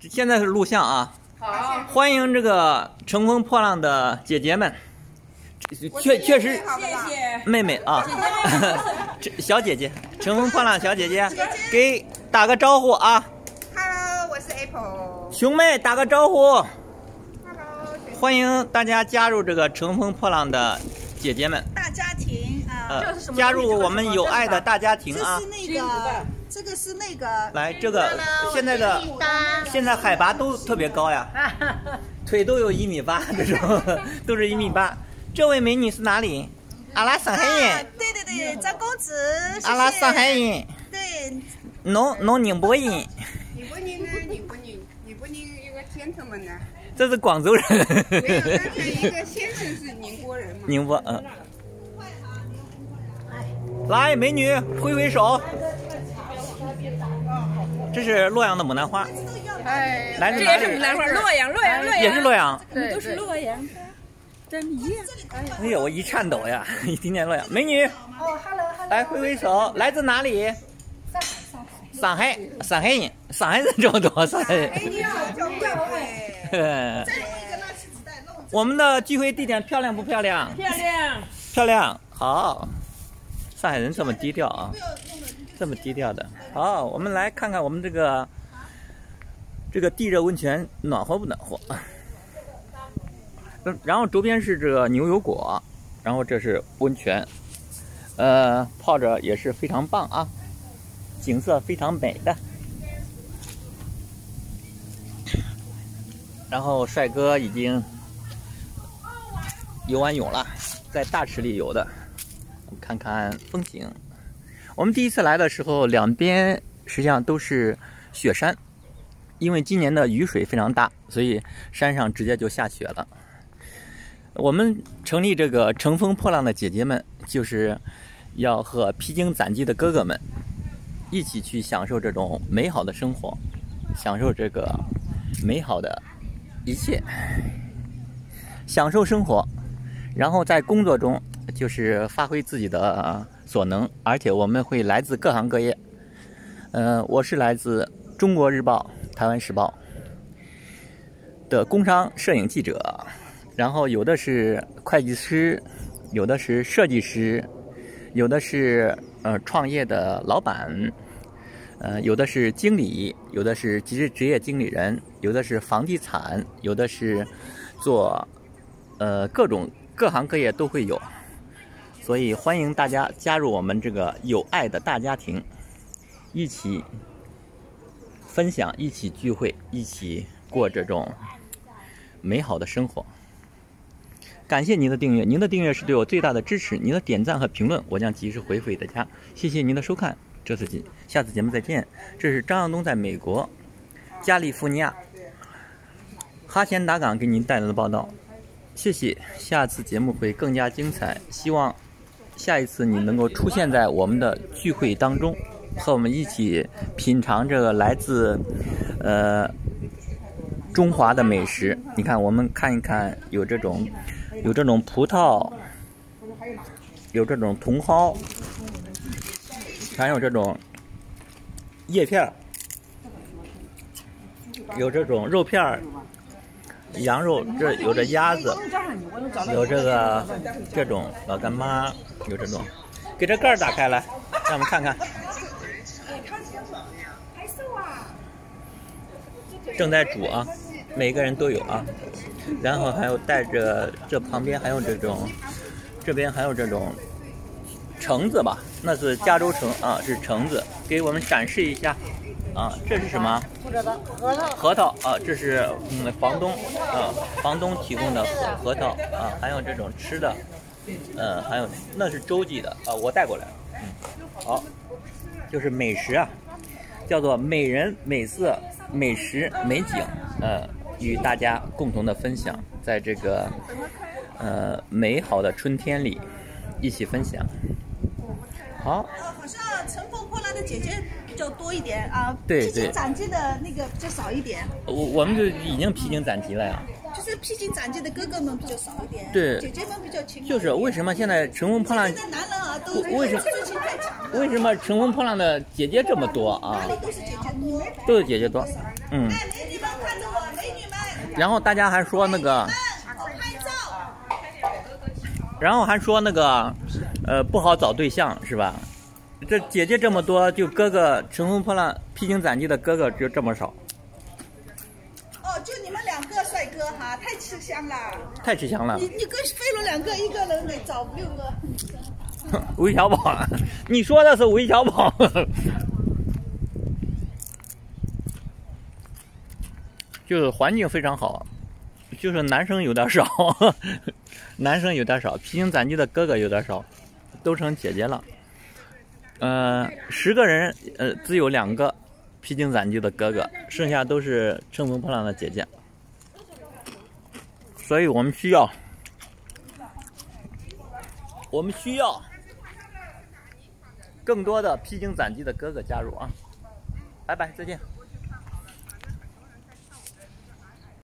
现在是录像啊。 好， 欢迎这个乘风破浪的姐姐们，确实， 谢谢妹妹啊，小姐姐，乘风破浪小姐姐，给打个招呼啊。 Hello， 我是 Apple。 兄妹打个招呼。 Hello， 欢迎大家加入这个乘风破浪的姐姐们， 大家庭啊， 加入我们有爱的大家庭啊。 这个是那个， 来，这个现在海拔都特别高呀，腿都有1.8米，这种都是1.8米。这位美女是哪里？阿拉上海人。 对对对，张公子。 阿拉上海人。 对。 侬宁波人。 宁波人呢？宁波人有个先生们呢。 这是广州人。 没有，但是一个先生是宁波人嘛。 宁波，来，美女，挥挥手。这是洛阳的牡丹花。 哎， 来自哪里？ 这也是牡丹花，洛阳。 也是洛阳。 对， 都是洛阳的。真一样。 哎呀，我一颤抖呀！一听见洛阳，美女。 哦 ，hello。 来挥挥手，来自哪里？上海人，上海人这么多，上海人。我们的聚会地点漂亮不漂亮？漂亮。好，上海人这么低调啊，这么低调的。好，我们来看看我们这个地热温泉暖和不暖和。然后周边是这个牛油果，然后这是温泉，泡着也是非常棒啊，景色非常美的。然后帅哥已经游完泳了，在大池里游的。我们看看风景。我们第一次来的时候，两边实际上都是雪山，因为今年的雨水非常大，所以山上直接就下雪了。我们成立这个乘风破浪的姐姐们，就是要和披荆斩棘的哥哥们一起去享受这种美好的生活，享受这个美好的一切，享受生活，然后在工作中就是发挥自己的所能，而且我们会来自各行各业。我是来自中国日报、台湾时报的工商摄影记者。然后有的是会计师，有的是设计师，有的是创业的老板，有的是经理，有的是职业经理人，有的是房地产，有的是做各行各业都会有。所以欢迎大家加入我们这个有爱的大家庭，一起分享，一起聚会，一起过这种美好的生活。感谢您的订阅，您的订阅是对我最大的支持，您的点赞和评论我将及时回复给大家。谢谢您的收看，下次节目再见。这是张向东在美国加利福尼亚哈钱达港给您带来的报道，谢谢。下次节目会更加精彩，希望下一次你能够出现在我们的聚会当中，和我们一起品尝这个来自中华的美食。你看，我们看一看，有这种葡萄，有这种茼蒿，还有这种叶片，有这种肉片，羊肉，这有这鸭子，有这种老干妈，有这种，给这盖儿打开来，让我们看看。正在煮啊，每个人都有啊。然后还有带着这旁边还有这边还有这种橙子吧，那是加州橙啊，是橙子，给我们展示一下啊。这是什么？核桃啊，这是房东提供的核桃啊，还有这种吃的，还有那是洲际的啊，我带过来了。好，就是美食啊，叫做美人美色美食美景，与大家共同的分享，在这个美好的春天里一起分享。好， 好像乘风破浪的姐姐比较多一点啊， 对， 披荆斩棘的那个比较少一点。 我们就已经披荆斩棘了呀。 就是披荆斩棘的哥哥们比较少一点， 对， 姐姐们比较勤。 就是为什么现在乘风破浪？ 现在男人啊都为什么自信太强了？ 为什么乘风破浪的姐姐这么多啊？ 哪里都是姐姐多， 都是姐姐多， 哎，那地方然后大家还说那个， 我拍照。 然后还说那个，不好找对象是吧？这姐姐这么多，就哥哥乘风破浪、披荆斩棘的哥哥就这么少， 哦，就你们2个帅哥哈，太吃香了。 太吃香了。 你跟飞轮2个，一个人得找5、6个。 韦小宝，你说的是韦小宝。就是环境非常好，就是男生有点少，男生有点少，披荆斩棘的哥哥有点少，都成姐姐了。10个人，只有2个披荆斩棘的哥哥，剩下都是乘风破浪的姐姐。所以我们需要更多的披荆斩棘的哥哥加入啊！拜拜，再见。